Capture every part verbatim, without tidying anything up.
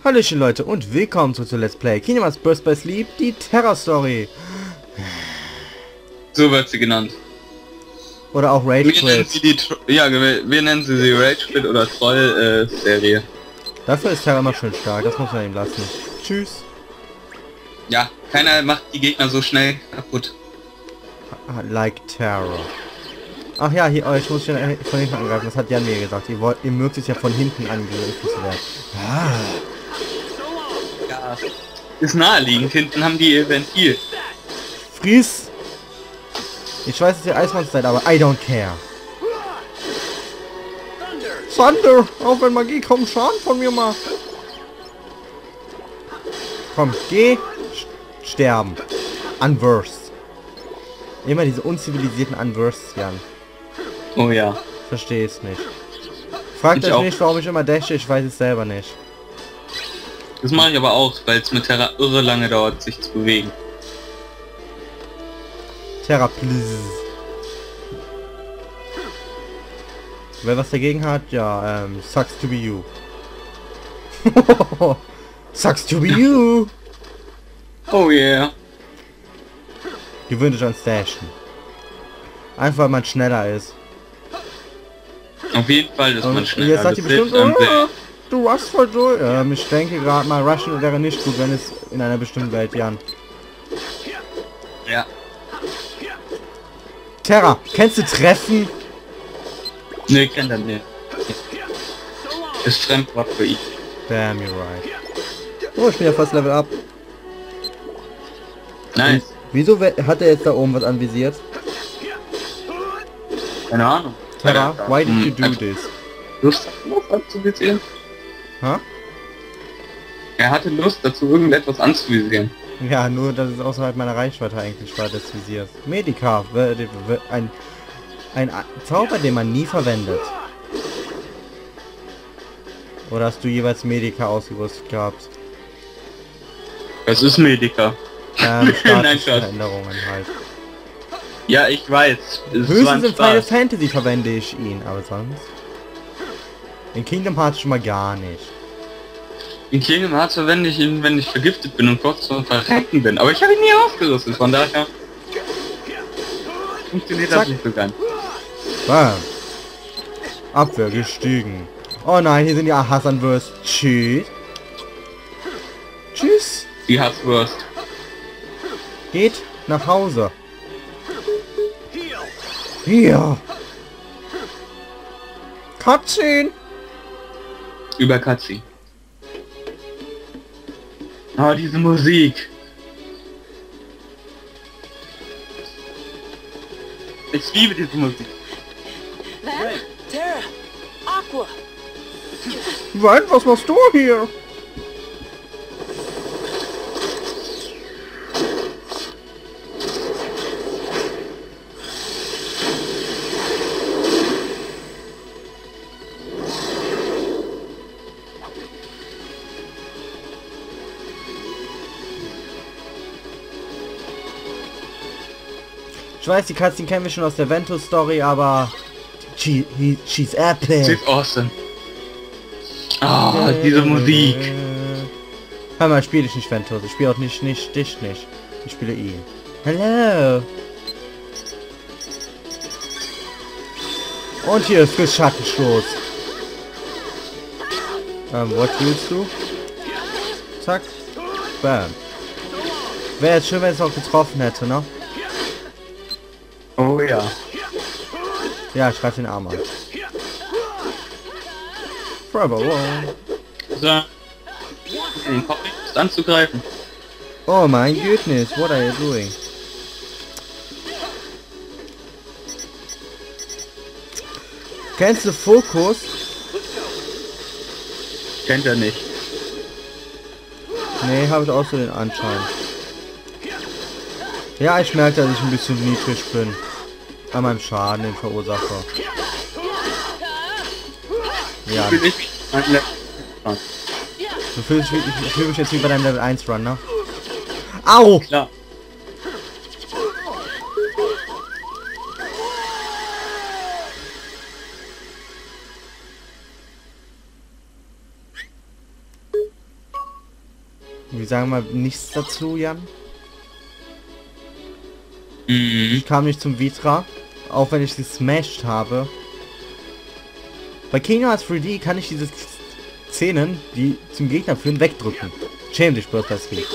Hallöchen Leute und willkommen zu, zu Let's Play Kingdom Hearts Burst by Sleep, die Terror Story. So wird sie genannt. Oder auch Rage wir Quit. nennen sie die, ja, wir, wir nennen sie die Rage Quit oder Troll äh, Serie. Dafür ist Terror immer schön stark, das muss man ihm lassen. Tschüss. Ja, keiner macht die Gegner so schnell kaputt. Like Terror. Ach ja, hier, oh, ich muss schon von hinten angreifen, das hat Jan mir gesagt. Ihr, wollt, ihr mögt es ja von hinten angegriffen zu werden. Ah. Ja, ist naheliegend, hinten haben die ihr Ventil. Fries! Ich weiß, dass ihr Eismonster seid, aber I don't care. Thunder! Auch wenn Magie kaum Schaden von mir macht. Komm, geh. Sterben. Unversed. Immer diese unzivilisierten Unversed, Jan. Oh ja. Verstehe es nicht. Fragt Ich euch auch. nicht, warum ich immer dashe, ich weiß es selber nicht. Das mache ich aber auch, weil es mit Terra irre lange dauert, sich zu bewegen. Terra, please. Wer was dagegen hat, ja, ähm, sucks to be you. Sucks to be you. Oh yeah. Gewöhnt euch ans Dashen. Einfach weil man schneller ist. Auf jeden Fall ist Und man schneller. jetzt sagt ihr Das bestimmt, hilft einem sehr. oh, du rushst voll durch. Ähm, ich denke gerade mal, rushen wäre nicht gut, wenn es in einer bestimmten Welt, Jan. Ja. Terra, kennst du Treffen? Ne, kennt er nicht. Ist Fremdwort für ihn. Damn, you're right. Oh, ich bin ja fast Level up. Nice. Wieso hat er jetzt da oben was anvisiert? Keine Ahnung. Terra, why did you Hm, do einfach this? Lust, was anzuvisieren? Ha? Er hatte Lust dazu, irgendetwas anzuvisieren. Ja, nur, dass es außerhalb meiner Reichweite eigentlich war, des Visiers. Medica, w- w- ein, ein A- Zauber, den man nie verwendet. Oder hast du jeweils Medica ausgerüstet gehabt? Das ist Medica. Ähm, Nein, Spaß. Statusveränderungen halt. Ja, ich weiß. Es war Höchstens ein in Final Spaß. Fantasy verwende ich ihn, aber sonst... In Kingdom Hearts schon mal gar nicht. In Kingdom Hearts verwende ich ihn, wenn ich vergiftet bin und kurz zum Verrecken bin. Aber ich habe ihn nie ausgerüstet, von daher funktioniert Zack. das nicht so ganz. Bam. Abwehr gestiegen. Oh nein, hier sind die Hassanwürst. Tschüss. Tschüss. Die Hasswurst. Geht nach Hause. Hier. Cutscene. Über Katzi. Ah, diese Musik. Ich liebe diese Musik. Van, Terra, Aqua. Wein, was machst du hier? Ich weiß, die Cutscene kennen wir schon aus der Ventus-Story, aber... She, he, she's epic. She's awesome. Ah, diese Musik. Hör mal, spiele ich nicht Ventus. Ich spiele auch nicht, nicht, dich nicht. Ich spiele ihn. Hallo. Und hier ist Chris Schattenstoß. Ähm, was willst du? Zack. Bam. Wäre jetzt schön, wenn es auch getroffen hätte, ne? Oh ja. Ja, ich greife den Arm an. Forever alone. So. Den Kopf ist anzugreifen. Oh mein goodness, what are you doing? Kennst du Fokus? Kennt er nicht. Nee, habe ich auch so den Anschein. Ja, ich merke, dass ich ein bisschen niedrig bin. An meinem Schaden, den Verursacher. Ja, Bin ich mein Level- du fühlst dich, ich fühle mich jetzt wie bei deinem Level eins Run, ne? Au! Klar. Wir sagen mal nichts dazu, Jan. Mhm. Ich kam nicht zum Vitra, auch wenn ich sie smashed habe. Bei Kingdom Hearts drei D kann ich diese Szenen, die zum Gegner führen, wegdrücken. Schäm dich, Birthday Ski.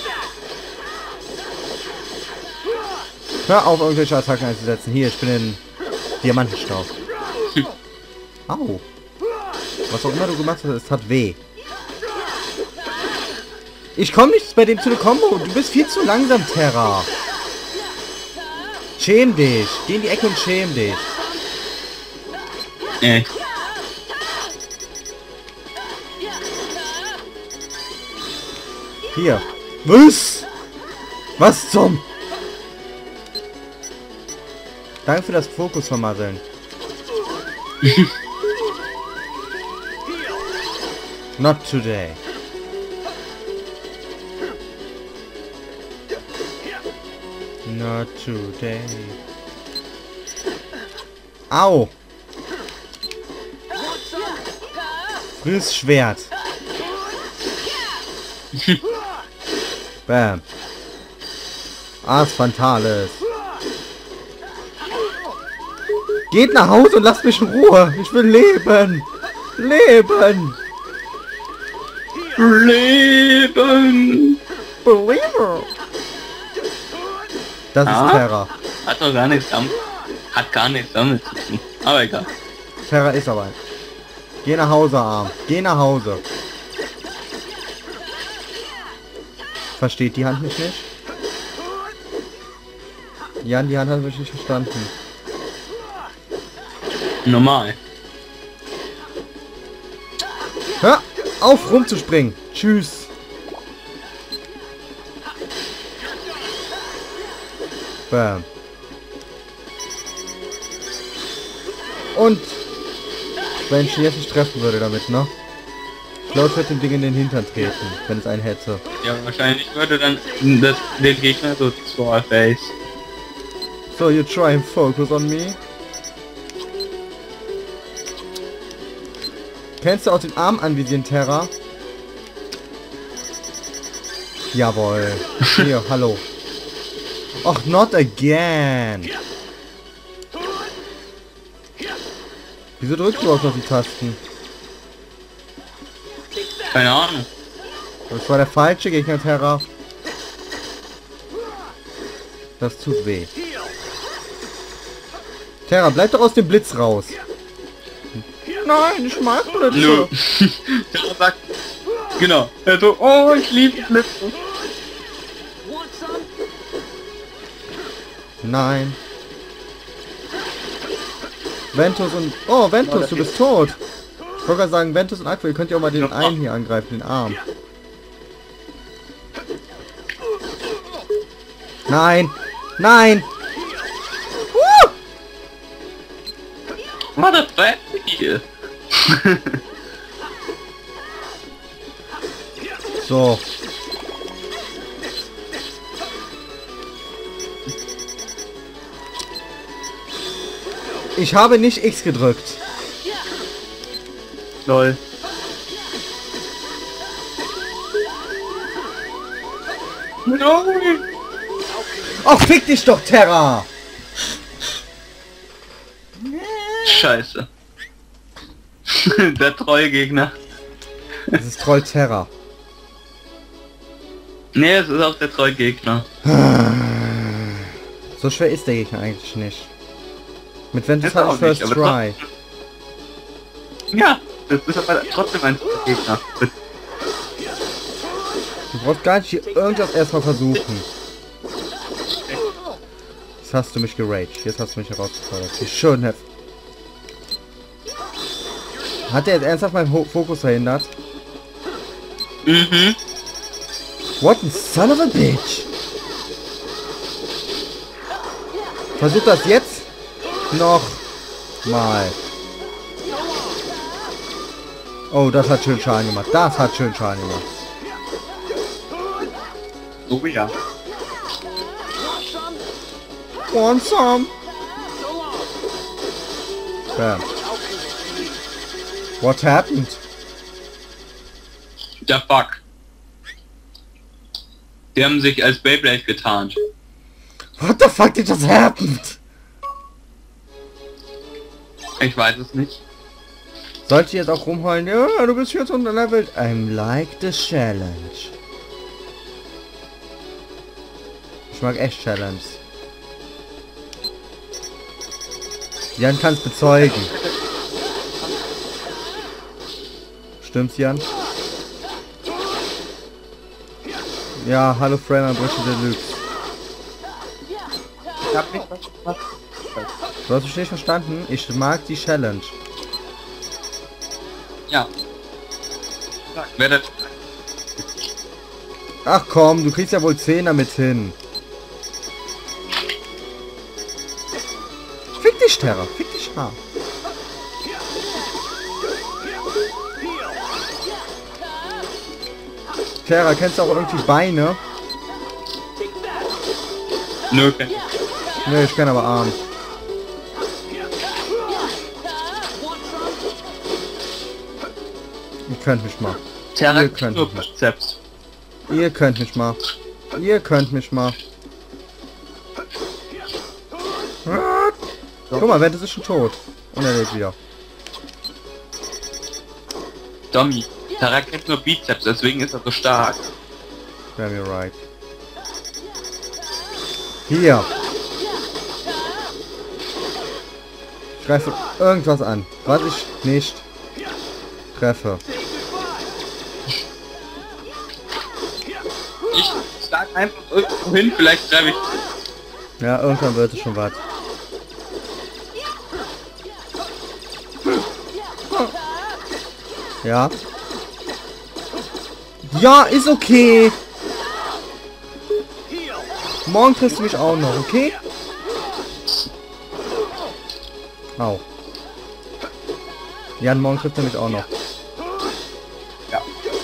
Hör auf, irgendwelche Attacken einzusetzen. Hier, ich bin in Diamantenstaub. Au. Was auch immer du gemacht hast, es hat weh. Ich komme nicht bei dem zu der Combo. Du bist viel zu langsam, Terra. Schäm dich. Geh in die Ecke und schäm dich. Nee. Hier. Was? Was zum? Danke für das Fokus vermasseln. Not today. Not today. Au! Friss Schwert. Bam. Ars Fatalis. Geht nach Hause und lasst mich in Ruhe. Ich will leben. Leben. Leben. Belieber. Das Ah. ist Terra. Hat doch gar nichts damit. Hat gar nichts damit zu tun. Aber egal. Terra ist aber ein. Geh nach Hause, Arm. Geh nach Hause. Versteht die Hand mich nicht? Jan, die Hand hat mich nicht verstanden. Normal. Hör auf rumzuspringen. Tschüss. Bam. Und wenn ich ihn jetzt nicht treffen würde damit, ne? Klaus wird dem Ding in den Hintern treten, wenn es einen hätte. Ja, wahrscheinlich würde dann das, der Gegner so zur Face. So, you try and focus on me. Kennst du auch den Arm anvisieren, Terra? Jawohl. Hier, hallo. Och, not again. Wieso drückst du auch noch die Tasten? Keine Ahnung. Das war der falsche Gegner, Terra. Das tut weh. Terra, bleib doch aus dem Blitz raus. Nein, ich mag Nö. Blitze. Der sagt, genau. Er so, oh, ich liebe Blitze. Nein. Ventus und... Oh, Ventus, du bist tot. Ich wollte gerade sagen, Ventus und Aqua, ihr könnt ja auch mal den einen hier angreifen, den Arm. Nein! Nein! Uh! What a bad hier. So. Ich habe nicht X gedrückt. Lol. Nein. Ach, fick dich doch, Terra! Scheiße. Der treue Gegner. Das ist Troll Terra. Nee, es ist auch der treue Gegner. So schwer ist der Gegner eigentlich nicht. Mit Ventus Ist hatte auch ich First nicht, aber Try. Ja, das ist aber trotzdem ein Gegner. Du brauchst gar nicht hier irgendwas erstmal versuchen. Jetzt hast du mich geraged. Jetzt hast du mich herausgefordert. You shouldn't have. Hat der jetzt ernsthaft meinen Ho Fokus verhindert? Mhm. What a son of a bitch! Versuch das jetzt noch mal. Oh, das hat schön Schaden gemacht. Das hat schön Schaden gemacht. Oh ja. Want some? Bam. What happened? Der Bug. Die haben sich als Beyblade getarnt. What the fuck did just happened? Ich weiß es nicht. Sollte ich jetzt auch rumheulen? Ja, du bist jetzt unterlevelt. I'm like the challenge. Ich mag echt Challenge. Jan kann es bezeugen. Stimmt's, Jan? Ja, hallo Frame, Brüche Deluxe. Ich hab nicht was gemacht. Du hast mich nicht verstanden? Ich mag die Challenge. Ja. Wer das? Ach komm, du kriegst ja wohl zehn damit hin. Fick dich, Terra. Fick dich, ha. Terra, kennst du auch irgendwie Beine? Nö. Ne, ich kenn aber Arm. Ihr könnt mich mal. Terra Ihr könnt nur mich mal. Bizeps. Ihr könnt mich mal. Ihr könnt mich mal. Guck mal, Wette ist schon tot. Und er lebt wieder. Dummy. Terra kennt nur Bizeps, deswegen ist er so stark. Damn you right. Hier. Ich greife irgendwas an, was ich nicht treffe. Ich sag einfach irgendwo hin, vielleicht treffe ich. Ja, irgendwann wird es schon was. Ja. Ja, ist okay. Morgen triffst du mich auch noch, okay? Au. Jan, morgen trifft er mich auch noch. Ja.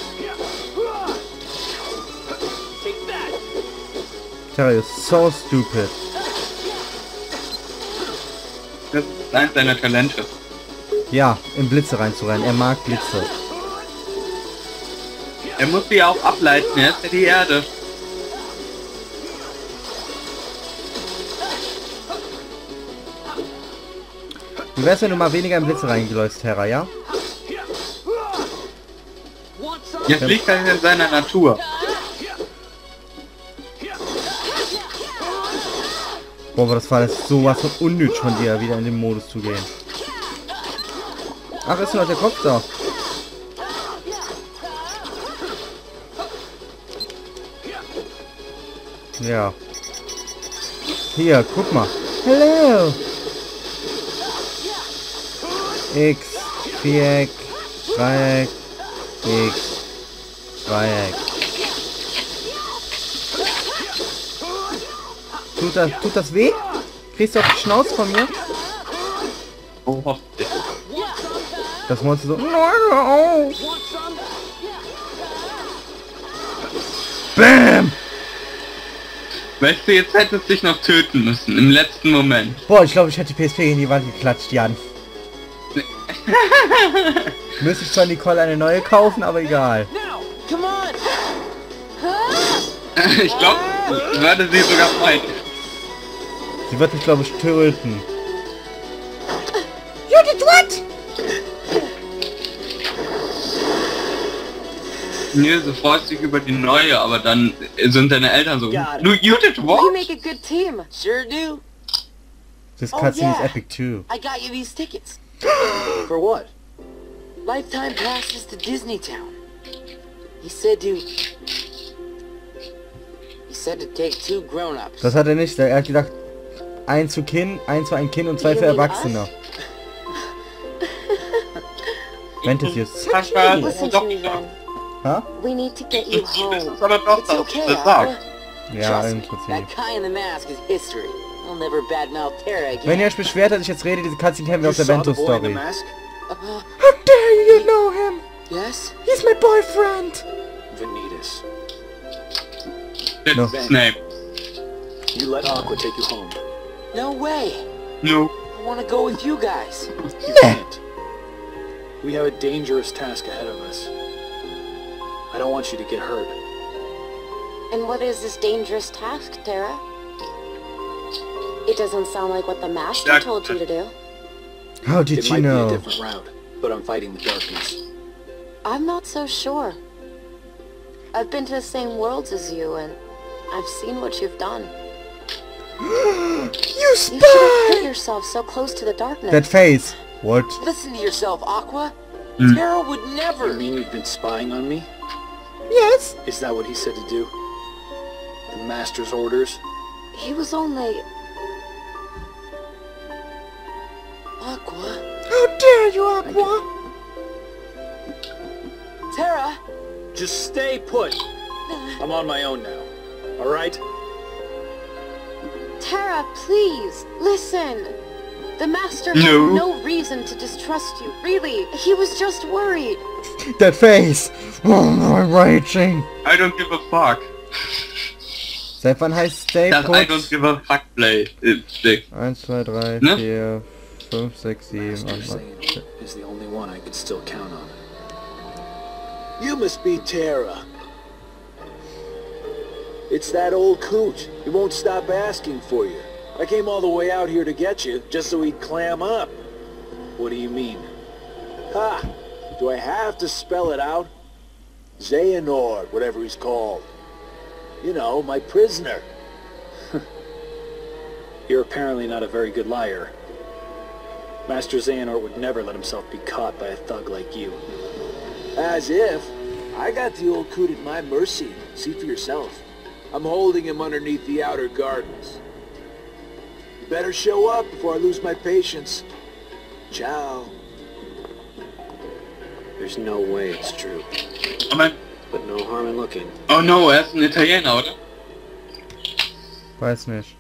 Terry is so stupid. Das ist eins seiner Talente. Ja, in Blitze reinzurennen. Er mag Blitze. Er muss sie auch ableiten, er ist ja die Erde. Wie wär's, wenn du mal weniger in Blitze reingeläufst, Terra, ja? Jetzt liegt er in seiner Natur. Boah, aber das war jetzt sowas von unnötig von dir, wieder in den Modus zu gehen. Ach, ist noch der Kopf da. Ja. Hier, guck mal. Hello. X, Viereck, Dreieck, X, Dreieck. Tut das, tut das weh? Kriegst du auf die Schnauze von mir? Oh, hoffentlich. Das Monster so... Nein, hör auf! Bam! Weißt du, jetzt hättest du dich noch töten müssen, im letzten Moment. Boah, ich glaube, ich hätte die P S P in die Wand geklatscht, Jan. Müsste ich zwar Nicole eine neue kaufen, aber egal. Ich glaube, würde sie sogar freuen. Sie wird mich, glaube ich, töten. You did what? Nee, so freust dich über die neue, aber dann sind deine Eltern so, Got it. du, you did You what? make a good team. Sure do. This Oh, cutscene is yeah. epic too. I got you these tickets. For what? Lifetime passes to Disney Town. He said to... He said to take two grown-ups. Das hat er nicht. Er hat gesagt, eins für Kind, eins für ein Kind und zwei für Erwachsene. Fantasy ist Sascha, Listen doch to me, nicht. Ren. ha? We need to get you Das home. ist aber doch It's das, okay, das sagt. Aqua. Ja, Trust im me, Prinzip. that guy in the mask is history. I'll never badmouth Terra again. Wenn ihr euch beschwert, dass ich jetzt rede, diese Cutscene kennen wir You aus der saw the boy in the Vento-Story. mask? Uh, How dare you know him? yes? He's my boyfriend. Vanitas. That's No. his name. You let Aqua take you home. No way. No. I want to go with you guys. You can't. We have a dangerous task ahead of us. I don't want you to get hurt. And what is this dangerous task, Tara? It doesn't sound like what the Master Yeah. told you to do. How did It you might be a know? different route, but I'm fighting the darkness. I'm not so sure. I've been to the same worlds as you, and I've seen what you've done. You You should have put spy! yourself so close to the darkness. That face. What? Listen to yourself, Aqua. Hmm. Tara would You never. mean you've been spying on me? Yes. Is that what he said to do? The Master's orders? He was only... Aqua. How dare you, Aqua? Tara. Just stay put. I'm on my own now. All right? Tara, please, listen. The Master No. had no reason to distrust you, really. He was just worried. That face. Oh, I'm raging. I don't give a fuck. Seit wann heißt Stay Das I don't Put? give a fuck play. Äh, Play. eins, zwei, drei, Ne? vier, fünf, sechs, sieben, Master acht, neun. Saiyan is the only one I can still count on. You must be Tara. It's that old coot. He won't stop asking for you. I came all the way out here to get you, just so he'd clam up. What do you mean? Ha! Do I have to spell it out? Xehanort, whatever he's called. You know, my prisoner. You're apparently not a very good liar. Master Xehanort would never let himself be caught by a thug like you. As if. I got the old coot at my mercy. See for yourself. I'm holding him underneath the outer gardens. You better show up before I lose my patience. Ciao. There's no way it's true. Aber, But no harm in looking. oh no, er ist ein Italiener, oder? Weiß nicht.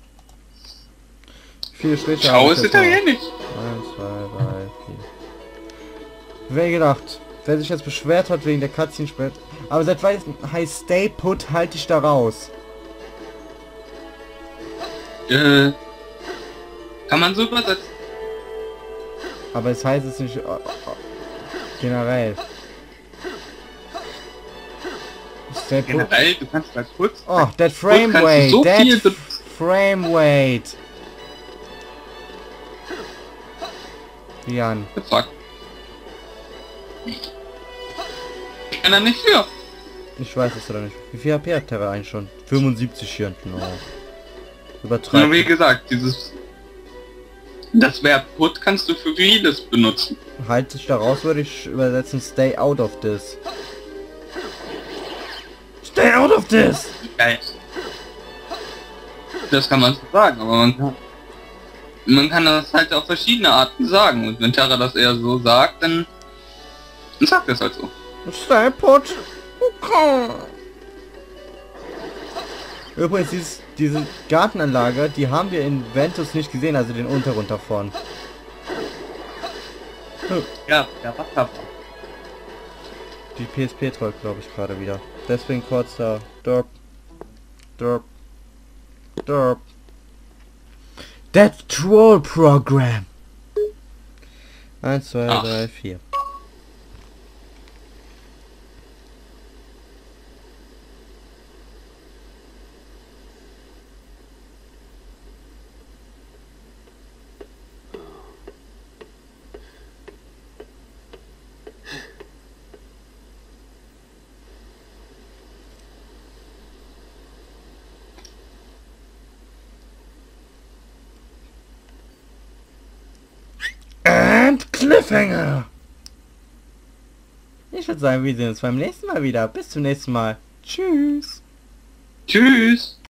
Vier Striche Ciao habe ist ich jetzt noch. italienisch. eins, zwei, drei, vier. Wer gedacht? Wer sich jetzt beschwert hat wegen der Cutscene spät. Aber seit wann heißt Stay Put, halte ich da raus. Äh, kann man so übersetzen? Aber es heißt es nicht äh, äh, generell. Stay Put. Generell, du kannst da kurz... Oh, that frame kannst du weight. so That viel be- frame weight. Jan. Fuck. Kann er nicht für. Ich weiß es oder nicht. Wie viel H P hat Terra eigentlich schon? fünfundsiebzig hier hinten. Oh. Nur Übertreibt. wie gesagt, dieses... Das Verb put kannst du für vieles benutzen. Halt sich da raus, würde ich übersetzen. Stay out of this. Stay out of this! Geil. Das kann man so sagen, aber man kann... Man kann das halt auf verschiedene Arten sagen. Und wenn Terra das eher so sagt, dann... Dann sagt er es halt so. Stay put. Okay. Übrigens, dieses, diese Gartenanlage, die haben wir in Ventus nicht gesehen, also den Untergrund davon. Ja, der Wasser. Die P S P trollt, glaube ich, gerade wieder. Deswegen kurz da. Derp. Derp. Derp. That Troll Program. eins, zwei, Ach. drei, vier. And Cliffhanger! Ich würde sagen, wir sehen uns beim nächsten Mal wieder. Bis zum nächsten Mal. Tschüss! Tschüss!